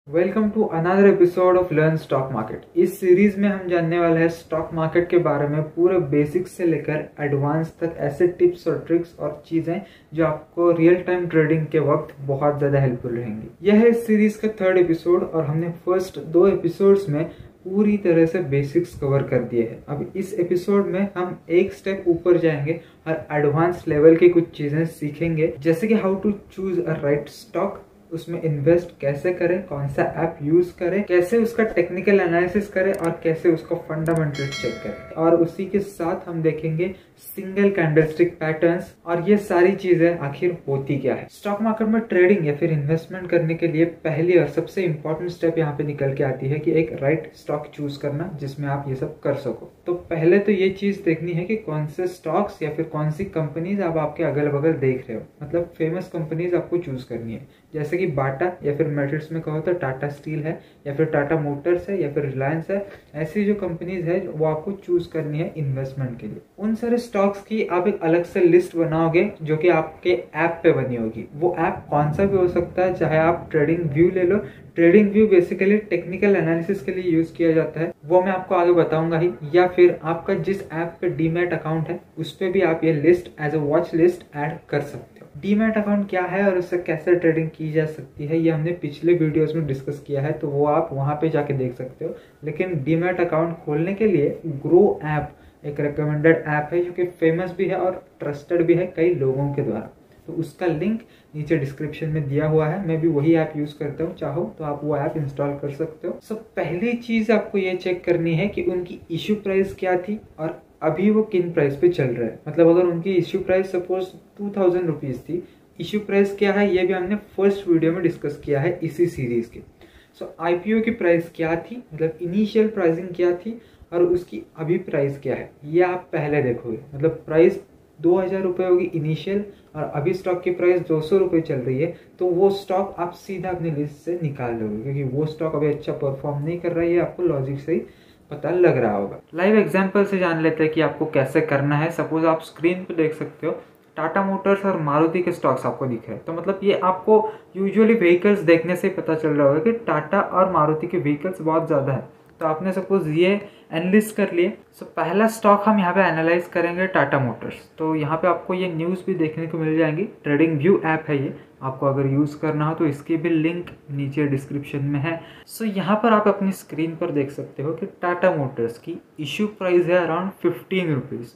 Welcome to another episode of learn stock market. इस series में हम जानने वाले हैं स्टॉक मार्केट के बारे में, पूरे बेसिक्स से लेकर एडवांस तक, ऐसे टिप्स और ट्रिक्स और चीजें जो आपको रियल टाइम ट्रेडिंग के वक्त बहुत ज्यादा हेल्पफुल रहेंगी। यह है इस सीरीज का थर्ड एपिसोड और हमने फर्स्ट 2 एपिसोड्स में पूरी तरह से बेसिक्स कवर कर दिए हैं। अब इस एपिसोड में हम एक स्टेप ऊपर जाएंगे और एडवांस लेवल की कुछ चीजें सीखेंगे, जैसे कि how to choose a right stock, उसमें इन्वेस्ट कैसे करें, कौन सा ऐप यूज करें, कैसे उसका टेक्निकल एनालिसिस करें और कैसे उसका फंडामेंटल चेक करें। और उसी के साथ हम देखेंगे सिंगल कैंडलस्टिक पैटर्न्स और ये सारी चीजें आखिर होती क्या है। स्टॉक मार्केट में ट्रेडिंग या फिर इन्वेस्टमेंट करने के लिए पहली और सबसे इंपॉर्टेंट स्टेप यहाँ पे निकल के आती है कि एक राइट स्टॉक चूज करना जिसमें आप ये सब कर सको। तो पहले तो ये चीज देखनी है कि कौन से स्टॉक्स या फिर कौन सी कंपनीज आप आपके अगल बगल देख रहे हो, मतलब फेमस कंपनीज आपको चूज करनी है। जैसे कि बाटा या फिर मेटल्स में कहो तो टाटा स्टील है या फिर टाटा मोटर्स है या फिर रिलायंस है। ऐसी जो कंपनीज है वो आपको चूज करनी है इन्वेस्टमेंट के लिए। उन सारे स्टॉक्स की आप एक अलग से लिस्ट बनाओगे जो कि आपके ऐप पे बनी होगी। वो ऐप कौन सा भी हो सकता है, चाहे आप ट्रेडिंग व्यू ले लो। Trading view basically technical analysis के लिए यूज किया जाता है, वो मैं आपको आगे बताऊंगा ही। या फिर आपका जिस ऐप पे डीमैट अकाउंट है उस पे भी आप ये list as a watch list add कर सकते हो। डीमैट अकाउंट क्या है और उससे कैसे ट्रेडिंग की जा सकती है ये हमने पिछले वीडियोस में डिस्कस किया है, तो वो आप वहां पे जाके देख सकते हो। लेकिन डीमैट अकाउंट खोलने के लिए ग्रो ऐप एक रिकमेंडेड ऐप है जो कि फेमस भी है और ट्रस्टेड भी है कई लोगों के द्वारा। तो उसका लिंक नीचे डिस्क्रिप्शन में दिया हुआ है। मैं भी वही ऐप यूज करता हूँ, चाहो तो आप वो ऐप इंस्टॉल कर सकते हो। सब पहली चीज आपको ये चेक करनी है कि उनकी इश्यू प्राइस क्या थी और अभी वो किन प्राइस पे चल रहा है। मतलब अगर उनकी इश्यू प्राइस सपोज 2000 रुपीज थी, इश्यू प्राइस क्या है ये भी हमने फर्स्ट वीडियो में डिस्कस किया है इसी सीरीज के। सो आईपीओ की प्राइस क्या थी, मतलब इनिशियल प्राइसिंग क्या थी और उसकी अभी प्राइस क्या है, ये आप पहले देखोगे। मतलब प्राइस 2000 रुपये होगी इनिशियल और अभी स्टॉक की प्राइस 200 रुपये चल रही है, तो वो स्टॉक आप सीधा अपनी लिस्ट से निकाल लोगे क्योंकि वो स्टॉक अभी अच्छा परफॉर्म नहीं कर रहा है। ये आपको लॉजिक से ही पता लग रहा होगा। लाइव एग्जांपल से जान लेते हैं कि आपको कैसे करना है। सपोज आप स्क्रीन पे देख सकते हो टाटा मोटर्स और मारुति के स्टॉक्स आपको दिख रहे हैं, तो मतलब ये आपको यूजुअली व्हीकल्स देखने से पता चल रहा होगा कि टाटा और मारुति के व्हीकल्स बहुत ज़्यादा है। तो आपने सपोज ये एनालिस्ट कर लिए। सो पहला स्टॉक हम यहाँ पे एनालाइज करेंगे टाटा मोटर्स। तो यहाँ पे आपको ये न्यूज़ भी देखने को मिल जाएंगी। ट्रेडिंग व्यू ऐप है ये, आपको अगर यूज़ करना हो तो इसकी भी लिंक नीचे डिस्क्रिप्शन में है। सो यहाँ पर आप अपनी स्क्रीन पर देख सकते हो कि टाटा मोटर्स की इश्यू प्राइस है अराउंड 15 रुपीज़,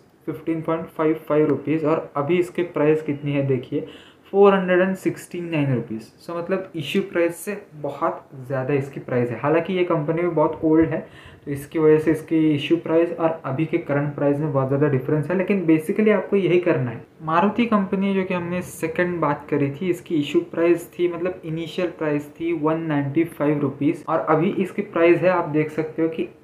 15.55 रुपीज़ और अभी इसके प्राइस कितनी है देखिए 469 रुपीज़। सो मतलब इश्यू प्राइस से बहुत ज़्यादा इसकी प्राइस है। हालांकि ये कंपनी भी बहुत ओल्ड है तो इसकी वजह से इसकी इश्यू प्राइस और अभी के करंट प्राइस में बहुत ज़्यादा डिफरेंस है, लेकिन बेसिकली आपको यही करना है। मारुति कंपनी जो कि हमने सेकंड बात करी थी, इसकी इश्यू प्राइस थी, मतलब इनिशियल प्राइस थी 195 रुपीज़ और अभी इसकी प्राइस है आप देख सकते हो कि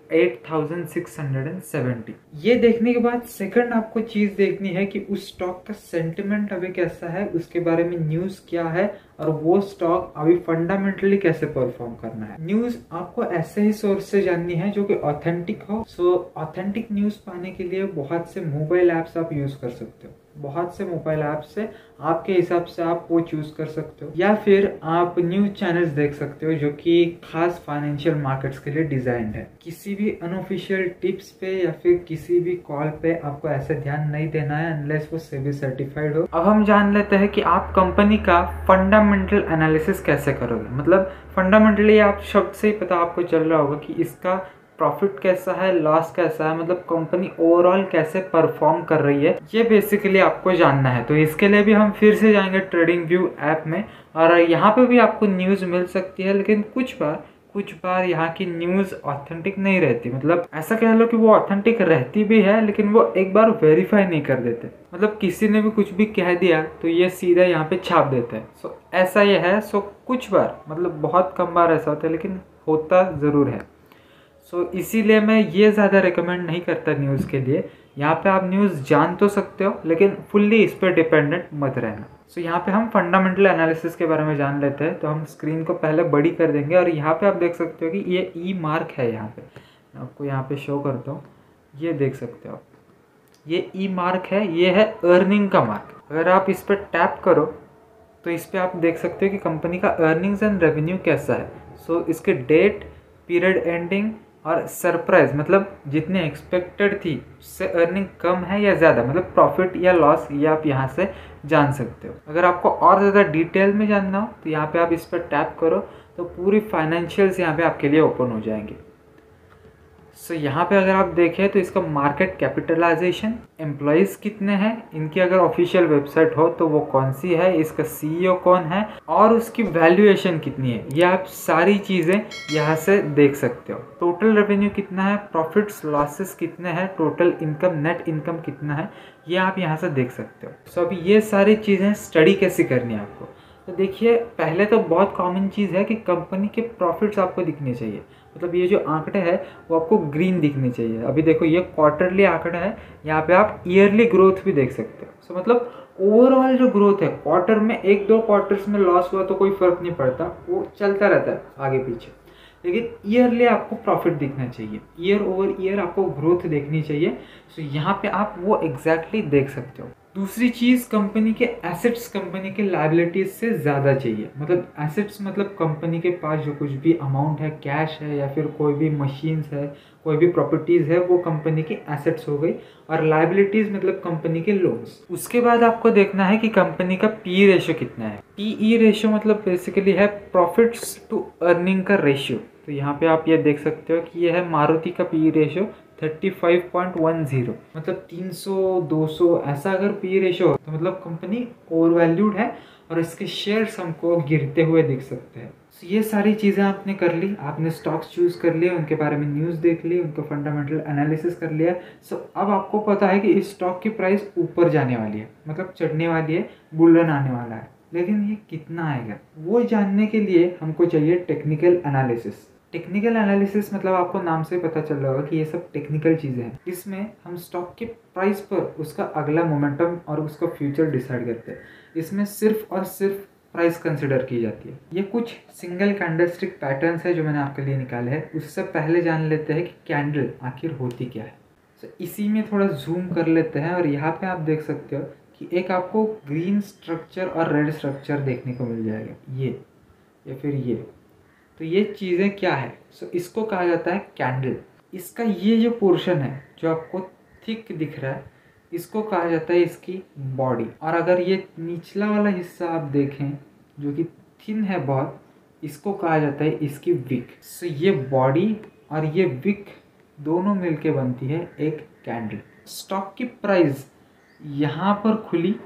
8670। ये देखने के बाद सेकंड आपको चीज देखनी है कि उस स्टॉक का सेंटिमेंट अभी कैसा है, उसके बारे में न्यूज क्या है और वो स्टॉक अभी फंडामेंटली कैसे परफॉर्म करना है। न्यूज आपको ऐसे ही सोर्स से जाननी है जो कि ऑथेंटिक हो। सो ऑथेंटिक न्यूज पाने के लिए बहुत से मोबाइल ऐप्स आप यूज कर सकते हो। बहुत से मोबाइल ऐप से आपके हिसाब से आप वो चूज कर सकते हो, या फिर आप न्यूज चैनल्स देख सकते हो जो कि खास फाइनेंशियल मार्केट्स के लिए डिजाइन है। किसी भी अनऑफिशियल टिप्स पे या फिर किसी भी कॉल पे आपको ऐसे ध्यान नहीं देना है अनलेस वो सेबी सर्टिफाइड हो। अब हम जान लेते हैं कि आप कंपनी का फंडामेंटल एनालिसिस कैसे करोगे। मतलब फंडामेंटली आप शब्द से ही पता आपको चल रहा होगा कि इसका प्रॉफिट कैसा है, लॉस कैसा है, मतलब कंपनी ओवरऑल कैसे परफॉर्म कर रही है, ये बेसिकली आपको जानना है। तो इसके लिए भी हम फिर से जाएंगे ट्रेडिंग व्यू ऐप में और यहाँ पे भी आपको न्यूज़ मिल सकती है, लेकिन कुछ बार यहाँ की न्यूज़ ऑथेंटिक नहीं रहती। मतलब ऐसा कह लो कि वो ऑथेंटिक रहती भी है लेकिन वो एक बार वेरीफाई नहीं कर देते। मतलब किसी ने भी कुछ भी कह दिया तो ये सीधा यहाँ पे छाप देते हैं। सो ऐसा ये है। सो कुछ बार, मतलब बहुत कम बार ऐसा होता है लेकिन होता ज़रूर है। सो इसीलिए मैं ये ज़्यादा रिकमेंड नहीं करता न्यूज़ के लिए। यहाँ पे आप न्यूज़ जान तो सकते हो लेकिन फुल्ली इस पर डिपेंडेंट मत रहना। सो यहाँ पे हम फंडामेंटल एनालिसिस के बारे में जान लेते हैं। तो हम स्क्रीन को पहले बड़ी कर देंगे और यहाँ पे आप देख सकते हो कि ये ई मार्क है। यहाँ पे मैं आपको यहाँ पे शो करता हूँ, ये देख सकते हो आप, ये ई मार्क है, ये है अर्निंग का मार्क। अगर आप इस पर टैप करो तो इस पर आप देख सकते हो कि कंपनी का अर्निंग्स एंड रेवेन्यू कैसा है। सो इसके डेट, पीरियड एंडिंग और सरप्राइज, मतलब जितने एक्सपेक्टेड थी उससे अर्निंग कम है या ज़्यादा, मतलब प्रॉफिट या लॉस, ये आप यहाँ से जान सकते हो। अगर आपको और ज़्यादा डिटेल में जानना हो तो यहाँ पे आप इस पर टैप करो तो पूरी फाइनेंशियल्स यहाँ पे आपके लिए ओपन हो जाएंगे। सो यहाँ पे अगर आप देखें तो इसका मार्केट कैपिटलाइजेशन, एम्प्लॉयज़ कितने हैं, इनकी अगर ऑफिशियल वेबसाइट हो तो वो कौन सी है, इसका सीईओ कौन है और उसकी वैल्यूएशन कितनी है, ये आप सारी चीज़ें यहाँ से देख सकते हो। टोटल रेवेन्यू कितना है, प्रॉफिट्स लॉसेस कितने हैं, टोटल इनकम, नेट इनकम कितना है, ये आप यहाँ से देख सकते हो। सो अभी ये सारी चीज़ें स्टडी कैसे करनी है आपको, तो देखिए पहले तो बहुत कॉमन चीज़ है कि कंपनी के प्रॉफिट्स आपको दिखने चाहिए, मतलब ये जो आंकड़े हैं वो आपको ग्रीन दिखने चाहिए। अभी देखो ये क्वार्टरली आंकड़ा है, यहाँ पे आप ईयरली ग्रोथ भी देख सकते हो। सो मतलब ओवरऑल जो ग्रोथ है, क्वार्टर में 1-2 क्वार्टर्स में लॉस हुआ तो कोई फर्क नहीं पड़ता, वो चलता रहता है आगे पीछे, लेकिन ईयरली आपको प्रॉफिट दिखना चाहिए, ईयर ओवर ईयर आपको ग्रोथ देखनी चाहिए। सो यहाँ पे आप वो एग्जैक्टली देख सकते हो। दूसरी चीज़, कंपनी के एसेट्स कंपनी के लायबिलिटीज से ज़्यादा चाहिए, मतलब एसेट्स मतलब कंपनी के पास जो कुछ भी अमाउंट है, कैश है या फिर कोई भी मशीन्स है, कोई भी प्रॉपर्टीज़ है, वो कंपनी की एसेट्स हो गई, और लायबिलिटीज़ मतलब कंपनी के लोन्स। उसके बाद आपको देखना है कि कंपनी का पी रेशियो कितना है। पीई रेशियो मतलब बेसिकली है प्रॉफिट्स टू अर्निंग का रेशियो। तो यहाँ पे आप ये देख सकते हो कि ये है मारुति का पी रेशियो 35.10, मतलब 300-200 ऐसा अगर पी रेशियो हो तो मतलब कंपनी ओवर वैल्यूड है और इसके शेयर्स हमको गिरते हुए दिख सकते हैं। तो ये सारी चीज़ें आपने कर ली, आपने स्टॉक्स चूज़ कर लिए, उनके बारे में न्यूज़ देख ली, उनका फंडामेंटल एनालिसिस कर लिया। सो अब आपको पता है कि इस स्टॉक की प्राइस ऊपर जाने वाली है, मतलब चढ़ने वाली है, बुल रन आने वाला है, लेकिन ये कितना आएगा वो जानने के लिए हमको चाहिए टेक्निकल एनालिसिस। टेक्निकल एनालिसिस मतलब आपको नाम से पता चल रहा होगा कि ये सब टेक्निकल चीज़ें हैं। इसमें हम स्टॉक के प्राइस पर उसका अगला मोमेंटम और उसका फ्यूचर डिसाइड करते हैं। इसमें सिर्फ और सिर्फ प्राइस कंसिडर की जाती है। ये कुछ सिंगल कैंडलस्टिक पैटर्न्स है जो मैंने आपके लिए निकाले हैं। उससे पहले जान लेते हैं कि कैंडल आखिर होती क्या है। तो इसी में थोड़ा जूम कर लेते हैं और यहाँ पे आप देख सकते हो कि एक आपको ग्रीन स्ट्रक्चर और रेड स्ट्रक्चर देखने को मिल जाएगा, ये या फिर ये। तो ये चीज़ें क्या है, सो इसको कहा जाता है कैंडल। इसका ये जो पोर्शन है जो आपको थिक दिख रहा है, इसको कहा जाता है इसकी बॉडी। और अगर ये निचला वाला हिस्सा आप देखें जो कि थिन है बहुत, इसको कहा जाता है इसकी विक। सो ये बॉडी और ये विक दोनों मिलके बनती है एक कैंडल। स्टॉक की प्राइस यहाँ पर खुली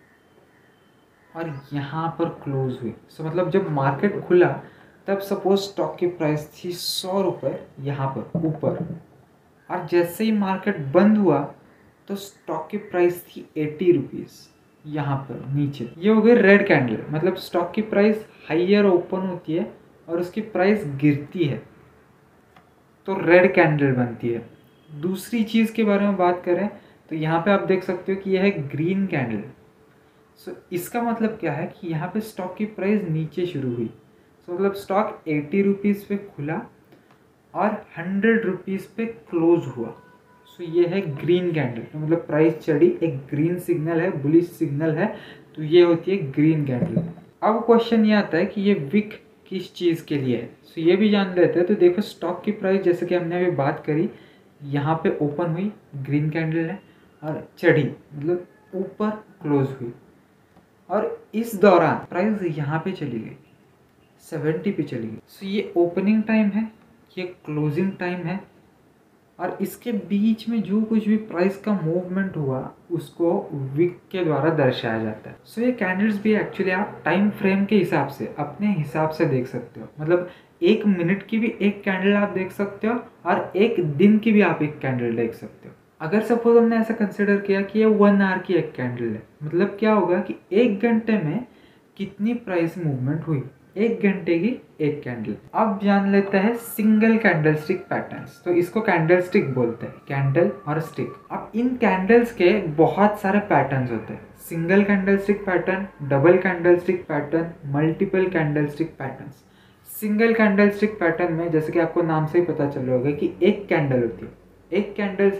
और यहाँ पर क्लोज हुई। सो मतलब जब मार्केट खुला तब सपोज स्टॉक की प्राइस थी 100 रुपये यहाँ पर ऊपर, और जैसे ही मार्केट बंद हुआ तो स्टॉक की प्राइस थी 80 रुपीज़ यहाँ पर नीचे। ये हो गई रेड कैंडल, मतलब स्टॉक की प्राइस हाइयर ओपन होती है और उसकी प्राइस गिरती है तो रेड कैंडल बनती है। दूसरी चीज़ के बारे में बात करें तो यहाँ पे आप देख सकते हो कि यह है ग्रीन कैंडल। सो इसका मतलब क्या है कि यहाँ पे स्टॉक की प्राइस नीचे शुरू हुई, मतलब स्टॉक 80 रुपीज़ पे खुला और 100 रुपीज़ पे क्लोज हुआ। सो ये है ग्रीन कैंडल, तो मतलब प्राइस चढ़ी, एक ग्रीन सिग्नल है, बुलिश सिग्नल है, तो ये होती है ग्रीन कैंडल। अब क्वेश्चन ये आता है कि ये विक किस चीज़ के लिए है, सो ये भी जान लेते हैं। तो देखो स्टॉक की प्राइस जैसे कि हमने अभी बात करी, यहाँ पे ओपन हुई, ग्रीन कैंडल है, और चढ़ी मतलब ऊपर क्लोज हुई, और इस दौरान प्राइस यहाँ पे चली गई, 70 पे चली गई। सो ये ओपनिंग टाइम है, ये क्लोजिंग टाइम है, और इसके बीच में जो कुछ भी प्राइस का मूवमेंट हुआ उसको विक के द्वारा दर्शाया जाता है। सो ये कैंडल्स भी एक्चुअली आप टाइम फ्रेम के हिसाब से अपने हिसाब से देख सकते हो, मतलब 1 मिनट की भी एक कैंडल आप देख सकते हो और 1 दिन की भी आप एक कैंडल देख सकते हो। अगर सपोज हमने ऐसा कंसिडर किया कि ये 1 आवर की एक कैंडल है, मतलब क्या होगा कि 1 घंटे में कितनी प्राइस मूवमेंट हुई, 1 घंटे की एक कैंडल। अब जान लेते हैं सिंगल कैंडल स्टिक पैटर्न्स। तो इसको कैंडल स्टिक बोलते हैं, कैंडल और स्टिक। अब इन कैंडल्स के बहुत सारे पैटर्न्स होते हैं, single candlestick pattern, double candlestick pattern, multiple candlestick patterns. Single candlestick pattern में जैसे कि आपको नाम से ही पता चल रहा होगा कि एक कैंडल होती है, एक कैंडल से ही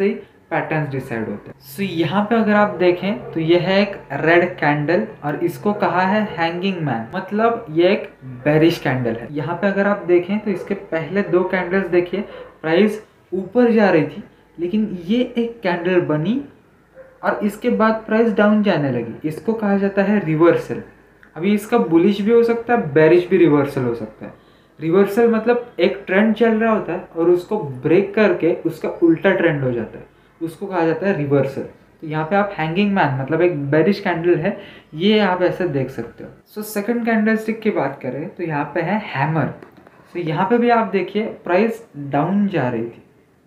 पैटर्न्स डिसाइड होते हैं। सो यहाँ पे अगर आप देखें तो यह है एक रेड कैंडल और इसको कहा है हैंगिंग मैन, मतलब ये एक बेरिश कैंडल है। यहाँ पे अगर आप देखें तो इसके पहले 2 कैंडल्स देखिए, प्राइस ऊपर जा रही थी, लेकिन ये एक कैंडल बनी और इसके बाद प्राइस डाउन जाने लगी। इसको कहा जाता है रिवर्सल। अभी इसका बुलिश भी हो सकता है, बेरिश भी रिवर्सल हो सकता है। रिवर्सल मतलब एक ट्रेंड चल रहा होता है और उसको ब्रेक करके उसका उल्टा ट्रेंड हो जाता है, उसको कहा जाता है रिवर्सल। तो यहाँ पे आप हैंगिंग मैन मतलब एक बेरिश कैंडल है, ये आप ऐसे देख सकते हो। सो सेकंड कैंडलस्टिक की बात करें तो यहाँ पे है हैमर। सो यहाँ पे भी आप देखिए प्राइस डाउन जा रही थी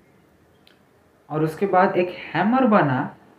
और उसके बाद एक हैमर बना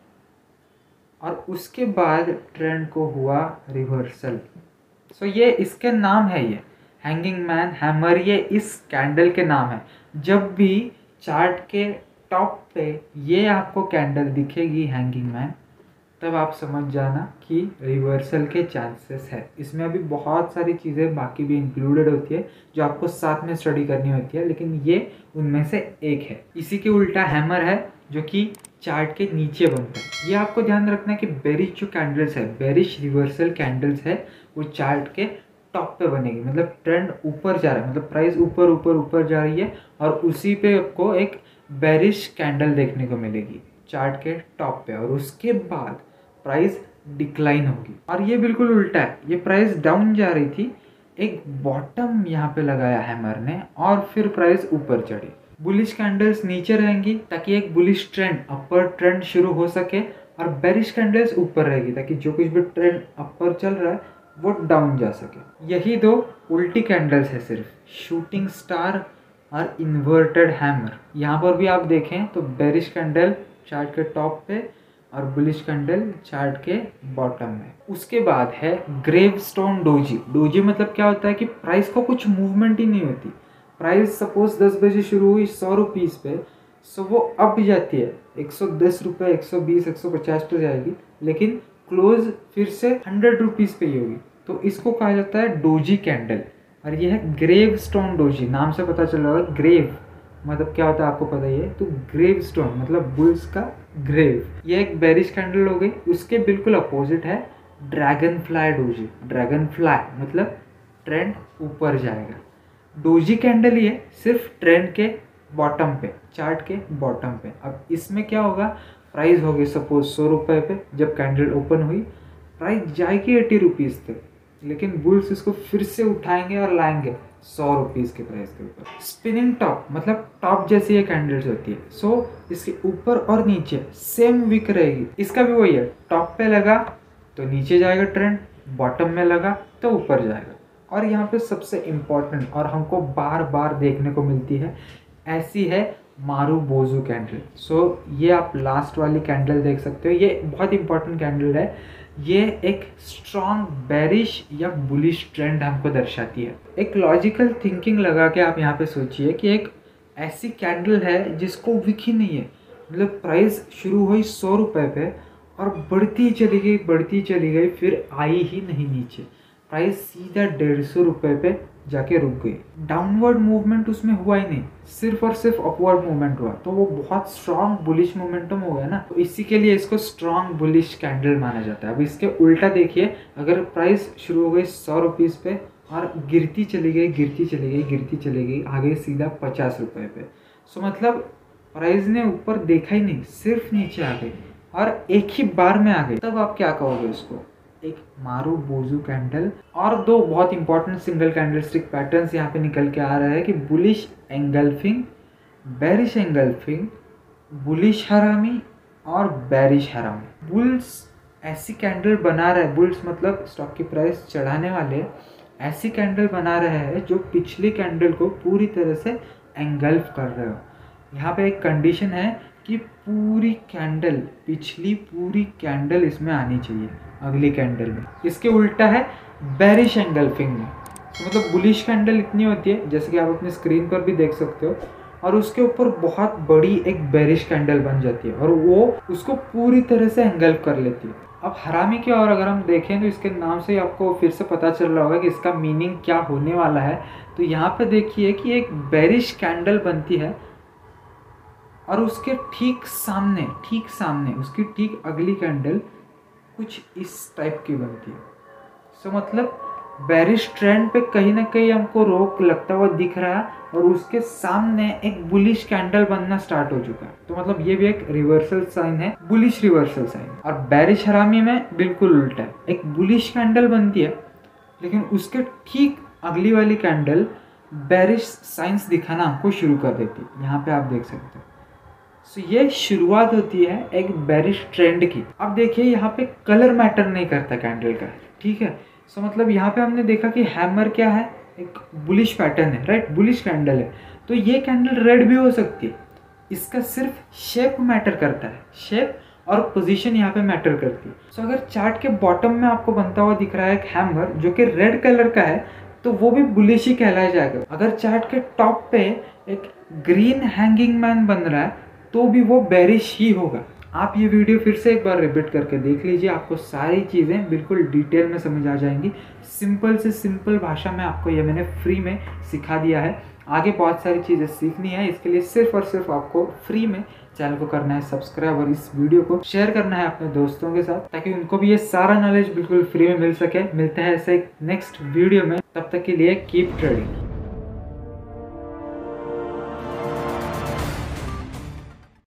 और उसके बाद ट्रेंड को हुआ रिवर्सल। सो ये इसके नाम है, ये हैंगिंग मैन, हैमर, ये इस कैंडल के नाम है। जब भी चार्ट के टॉप पे ये आपको कैंडल दिखेगी हैंगिंग मैन, तब आप समझ जाना कि रिवर्सल के चांसेस है। इसमें अभी बहुत सारी चीज़ें बाकी भी इंक्लूडेड होती है जो आपको साथ में स्टडी करनी होती है, लेकिन ये उनमें से एक है। इसी के उल्टा हैमर है जो कि चार्ट के नीचे बनता है। ये आपको ध्यान रखना है कि बेरिश जो कैंडल्स है, बेरिश रिवर्सल कैंडल्स है, वो चार्ट के टॉप पे बनेगी, मतलब ट्रेंड ऊपर जा रहा है, मतलब प्राइस ऊपर ऊपर ऊपर जा रही है और उसी पे आपको एक बेरिश कैंडल देखने को मिलेगी चार्ट के टॉप पे, और उसके बाद प्राइस डिक्लाइन होगी। और ये बिल्कुल उल्टा है, ये प्राइस डाउन जा रही थी, एक बॉटम यहाँ पे लगाया हैमर ने और फिर प्राइस ऊपर चढ़ी। बुलिश कैंडल्स नीचे रहेंगी ताकि एक बुलिश ट्रेंड, अपर ट्रेंड शुरू हो सके, और बेरिश कैंडल्स ऊपर रहेगी ताकि जो कुछ भी ट्रेंड अपर चल रहा है वो डाउन जा सके। यही 2 उल्टी कैंडल्स है सिर्फ, शूटिंग स्टार और इन्वर्टेड हैमर। यहाँ पर भी आप देखें तो बेरिश कैंडल चार्ट के टॉप पे और बुलिश कैंडल चार्ट के बॉटम में। उसके बाद है ग्रेवस्टोन डोजी। डोजी मतलब क्या होता है कि प्राइस को कुछ मूवमेंट ही नहीं होती। प्राइस सपोज 10 बजे शुरू हुई 100 रुपीज़ पे, सो वो अप जाती है 110 रुपये, 120, 150 पे जाएगी, लेकिन क्लोज फिर से 100 रुपीज़ पे ही होगी। तो इसको कहा जाता है डोजी कैंडल। और ये है ग्रेवस्टोन डोजी, नाम से पता चल रहा है ग्रेव मतलब क्या होता है आपको पता ही है। तो ग्रेवस्टोन मतलब बुल्स का ग्रेव। ये एक बेरिश कैंडल हो गई। उसके बिल्कुल अपोजिट है dragonfly doji. Dragonfly मतलब ट्रेंड ऊपर जाएगा। डोजी कैंडल ही है, सिर्फ ट्रेंड के बॉटम पे, चार्ट के बॉटम पे। अब इसमें क्या होगा, प्राइस होगी सपोज 100 रुपये पे, जब कैंडल ओपन हुई प्राइस जाएगी 80 रुपीज़ तक, लेकिन बुल्स इसको फिर से उठाएंगे और लाएंगे 100 रुपीज़ के प्राइस के ऊपर। स्पिनिंग टॉप मतलब टॉप जैसी ये कैंडल्स होती है। सो इसके ऊपर और नीचे सेम विक रहेगी। इसका भी वही है, टॉप पे लगा तो नीचे जाएगा ट्रेंड, बॉटम में लगा तो ऊपर जाएगा। और यहाँ पे सबसे इम्पॉर्टेंट और हमको बार बार देखने को मिलती है, ऐसी है मारुबोजू कैंडल। सो ये आप लास्ट वाली कैंडल देख सकते हो, ये बहुत इंपॉर्टेंट कैंडल है। ये एक स्ट्रॉन्ग बेरिश या बुलिश ट्रेंड हमको दर्शाती है। एक लॉजिकल थिंकिंग लगा के आप यहाँ पे सोचिए कि एक ऐसी कैंडल है जिसको विक ही नहीं है, मतलब प्राइस शुरू हुई 100 रुपये पे और बढ़ती चली गई, फिर आई ही नहीं नीचे, प्राइस सीधा 150 रुपये पे जाके रुक गई। डाउनवर्ड मूवमेंट उसमें हुआ ही नहीं, सिर्फ और सिर्फ अपवर्ड मूवमेंट हुआ, तो वो बहुत स्ट्रॉन्ग बुलिश मोमेंटम हो गया ना, तो इसी के लिए इसको स्ट्रॉन्ग बुलिश कैंडल माना जाता है। अब इसके उल्टा देखिए, अगर प्राइस शुरू हो गई 100 रुपीज़ पे और गिरती चली गई, आ गई सीधा 50 रुपये पे। सो मतलब प्राइस ने ऊपर देखा ही नहीं, सिर्फ नीचे आ गई और एक ही बार में आ गई। तब आप क्या कहोगे उसको, एक मारुबोजू कैंडल। और 2 बहुत इंपॉर्टेंट सिंगल कैंडलस्टिक पैटर्न्स यहाँ पे निकल के आ रहा है कि bullish engulfing, bearish engulfing, bullish harami और बेरिश हरामी। बुल्स ऐसी कैंडल बना रहे हैं, बुल्स मतलब स्टॉक की प्राइस चढ़ाने वाले ऐसी कैंडल बना रहे हैं जो पिछली कैंडल को पूरी तरह से एंगल्फ कर रहे हो। यहाँ पे एक कंडीशन है कि पिछली पूरी कैंडल इसमें आनी चाहिए अगली कैंडल में। इसके उल्टा है बेरिश एंगल्फिंग में, तो मतलब बुलिश कैंडल इतनी होती है जैसे कि आप अपनी स्क्रीन पर भी देख सकते हो, और उसके ऊपर बहुत बड़ी एक बेरिश कैंडल बन जाती है और वो उसको पूरी तरह से एंगल्फ कर लेती है। अब हरामी की ओर अगर हम देखें तो इसके नाम से आपको फिर से पता चल रहा होगा कि इसका मीनिंग क्या होने वाला है। तो यहाँ पे देखिए कि एक बेरिश कैंडल बनती है और उसके ठीक सामने उसकी ठीक अगली कैंडल कुछ इस टाइप की बनती है। सो मतलब बेरिश ट्रेंड पे कहीं ना कहीं हमको रोक लगता हुआ दिख रहा है और उसके सामने एक बुलिश कैंडल बनना स्टार्ट हो चुका है। तो मतलब ये भी एक रिवर्सल साइन है, बुलिश रिवर्सल साइन। और बेरिश हरामी में बिल्कुल उल्टा है, एक बुलिश कैंडल बनती है लेकिन उसके ठीक अगली वाली कैंडल बेरिश साइंस दिखाना हमको शुरू कर देती है। यहाँ पे आप देख सकते हो। सो ये शुरुआत होती है एक बेरिश ट्रेंड की। अब देखिए यहाँ पे कलर मैटर नहीं करता कैंडल का, ठीक है। सो मतलब यहाँ पे हमने देखा कि हैमर क्या है, एक बुलिश पैटर्न है, राइट, बुलिश कैंडल है। तो ये कैंडल रेड भी हो सकती है, इसका सिर्फ शेप मैटर करता है, शेप और पोजीशन यहाँ पे मैटर करती है। सो अगर चार्ट के बॉटम में आपको बनता हुआ दिख रहा है एक हैमर जो कि रेड कलर का है, तो वो भी बुलिश ही कहलाया जाएगा। अगर चार्ट के टॉप पे एक ग्रीन हैंगिंग मैन बन रहा है तो भी वो बेरिश ही होगा। आप ये वीडियो फिर से एक बार रिपीट करके देख लीजिए, आपको सारी चीज़ें बिल्कुल डिटेल में समझ आ जाएंगी। सिंपल से सिंपल भाषा में आपको ये मैंने फ्री में सिखा दिया है। आगे बहुत सारी चीज़ें सीखनी है, इसके लिए सिर्फ और सिर्फ आपको फ्री में चैनल को करना है सब्सक्राइब और इस वीडियो को शेयर करना है अपने दोस्तों के साथ, ताकि उनको भी ये सारा नॉलेज बिल्कुल फ्री में मिल सके। मिलते हैं ऐसे नेक्स्ट वीडियो में, तब तक के लिए कीप ट्रेडिंग।